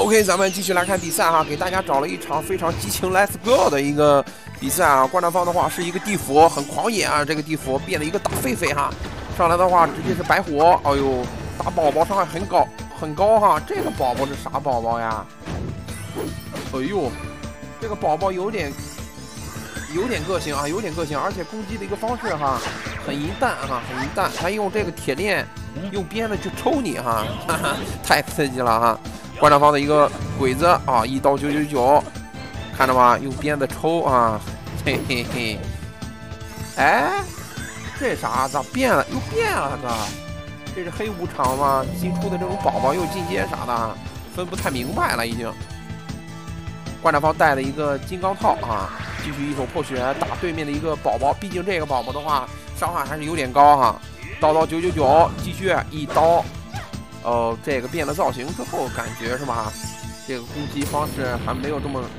OK， 咱们继续来看比赛哈，给大家找了一场非常激情 Let's Go 的一个比赛啊。观战方的话是一个地府，很狂野啊，这个地府变了一个大狒狒哈，上来的话直接是白火，哎呦，打宝宝伤害很高哈。这个宝宝是啥宝宝呀？哎呦，这个宝宝有点个性啊，有点个性，而且攻击的一个方式哈，很银弹哈，很银弹，还用这个铁链用鞭子去抽你哈，哈哈，太刺激了哈。观战方的一个鬼子啊，1刀999，看着吧，用鞭子抽啊，嘿嘿嘿。哎，这啥？咋变了？又变了这是黑无常吗？新出的这种宝宝又进阶啥的，分不太明白了已经。观战方带了一个金刚套啊，继续一手破血打对面的一个宝宝，毕竟这个宝宝的话伤害还是有点高哈。刀999，继续1刀。这个变了造型之后，感觉是吧？这个攻击方式还没有这么，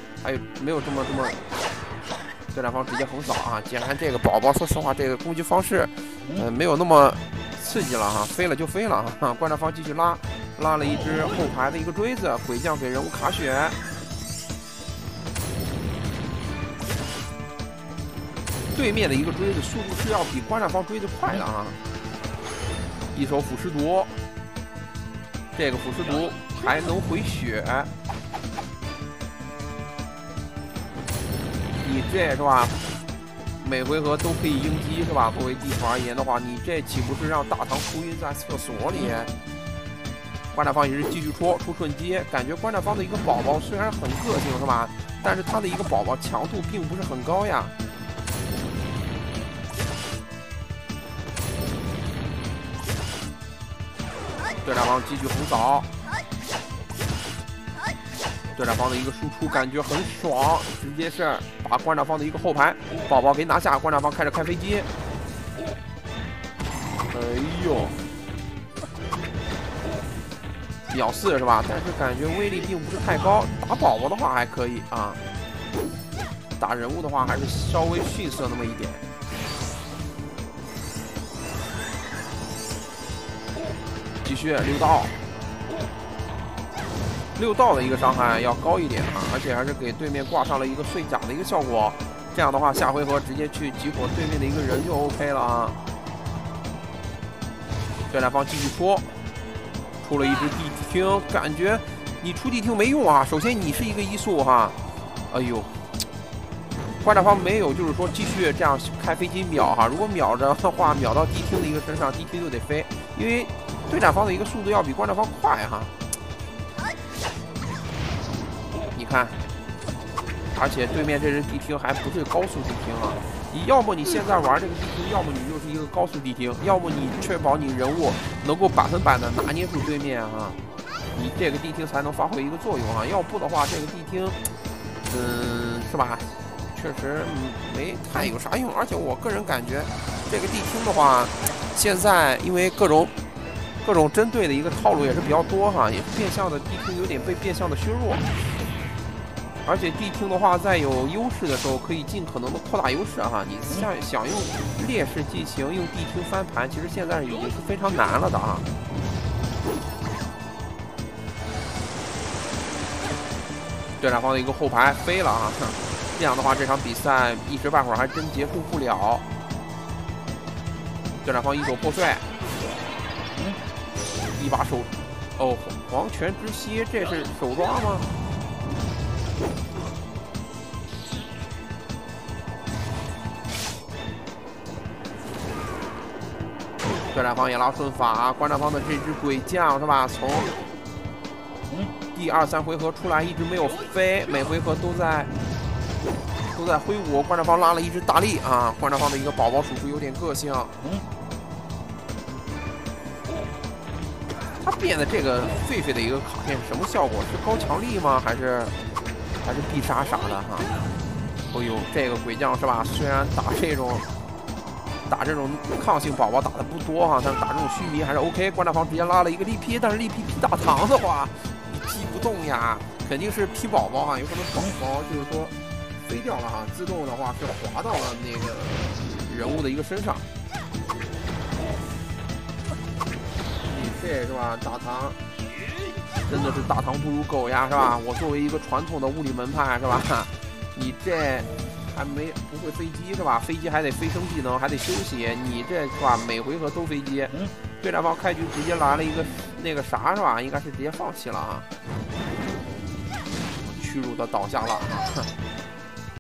对战方直接横扫啊！既然这个宝宝，说实话，这个攻击方式，没有那么刺激了哈，飞了就飞了哈。观战方继续拉了一只后排的一个锥子，鬼将给人物卡血。对面的一个锥子速度是要比观战方锥子快的啊！一手腐蚀毒。这个腐蚀毒还能回血，你这是吧？每回合都可以应激是吧？作为地图而言的话，你这岂不是让大唐哭晕在厕所里？观战方也是继续出瞬击，感觉观战方的一个宝宝虽然很个性是吧？但是他的一个宝宝强度并不是很高呀。对战方继续横扫，对战方的一个输出感觉很爽，直接是把观战方的一个后排宝宝给拿下。观战方开始开飞机，哎呦，秒4是吧？但是感觉威力并不是太高，打宝宝的话还可以啊，打人物的话还是稍微逊色那么一点。继续6道的一个伤害要高一点啊，而且还是给对面挂上了一个碎甲的一个效果。这样的话，下回合直接去集火对面的一个人就 OK 了啊。对战方继续出了一只地听，感觉你出地听没用啊。首先你是一个1速哈，哎呦，观战方没有就是说继续这样开飞机秒哈。如果秒着的话，秒到地听的一个身上，地听就得飞，因为对战方的一个速度要比观战方快哈，你看，而且对面这只地听还不是高速地听啊，你要么你现在玩这个地听，要么你就是一个高速地听，要么你确保你人物能够100%的拿捏住对面啊，你这个地听才能发挥一个作用啊，要不的话这个地听，是吧？确实没太有啥用，而且我个人感觉这个地听的话，现在因为各种针对的一个套路也是比较多哈，也是变相的地听有点被变相的削弱，而且地听的话在有优势的时候可以尽可能的扩大优势哈，你想用劣势进行用地听翻盘，其实现在已经是非常难了的啊。对战方的一个后排飞了啊，这样的话这场比赛一时半会儿还真结束不了。对战方一手破碎。一把手，黄泉之息，这是手抓吗？对战方也拉顺法，观战方的这只鬼将是吧？从第2、3回合出来一直没有飞，每回合都在挥舞。观战方拉了一只大力啊，观战方的一个宝宝属实有点个性。他变的这个狒狒的一个卡片是什么效果？是高强力吗？还是必杀啥的哈？哦呦，这个鬼将是吧？虽然打这种抗性宝宝打的不多哈，但是打这种须弥还是 OK。观战方直接拉了一个力劈，但是力劈大唐的话，你劈不动呀，肯定是劈宝宝哈，有可能宝宝就是说飞掉了哈，自动的话是滑到了那个人物的一个身上。这是吧？大唐真的是大唐不如狗呀，是吧？我作为一个传统的物理门派，是吧？你这还不会飞机是吧？飞机还得飞升技能，还得休息。你这是吧？每回合都飞机。对战方开局直接来了一个那个啥是吧？应该是直接放弃了啊，屈辱的倒下了啊。